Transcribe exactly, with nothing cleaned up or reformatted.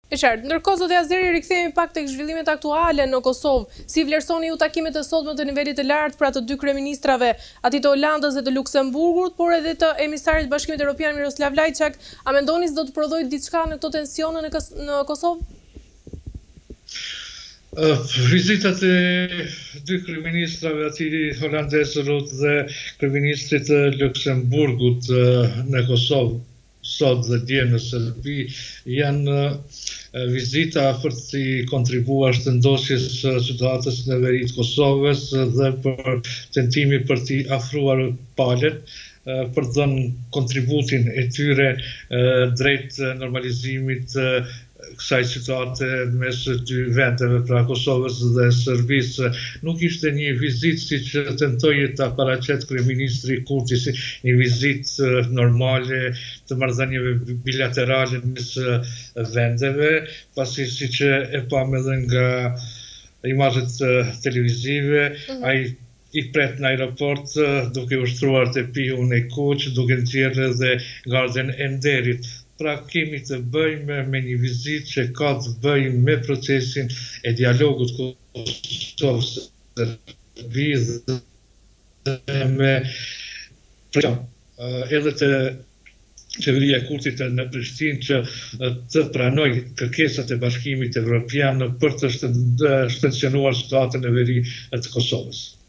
E qartë, ndërkohë zotë Azeri, rikthehemi pak tek zhvillimet aktuale në Kosovë. Si vlerësoni ju takimet e sotme të nivelit të lartë pra të dy kryeministrave, atij të Holandës dhe të Luksemburgut, por edhe të emisarit të Bashkimit Evropian Miroslav Lajçak, a mendoni se do të prodhojë diçka në këto tensione në, në Kosovë? Uh, vizitat e dy kryeministrave, atij holandez Rutte dhe kryeministrit të Luksemburgut uh, në Kosovë sot dhe dje në Serbi janë uh, vizita për të kontribuar shëndosjes së situatës në veri të Kosovës dhe për tentimi për të afruar palët uh, për të dhënë kontributin e tyre uh, drejt normalizimit uh, kësaj situate mes dy vendeve, pra Kosovës dhe Serbisë. Nuk ishte një vizitë si që tentoi ta paraqet kryeministri Kurti, si një vizitë normale të marrëdhënieve bilaterale mes vendeve, pasi siç e pam edhe nga imazhet televizive, mm-hmm. ai i pret në aeroport duke ushtruar te pijun e kuq, duke nxjerrë edhe gardhen e nderit. Pra kemi të bëjmë me një vizitë që ka të bëjmë me procesin e dialogut Kosovës dhe me edhe të qeveria e Kurtit në Prishtinë që të pranoj kërkesat e Bashkimit Evropian për të shtensionuar situatën e veri të Kosovës.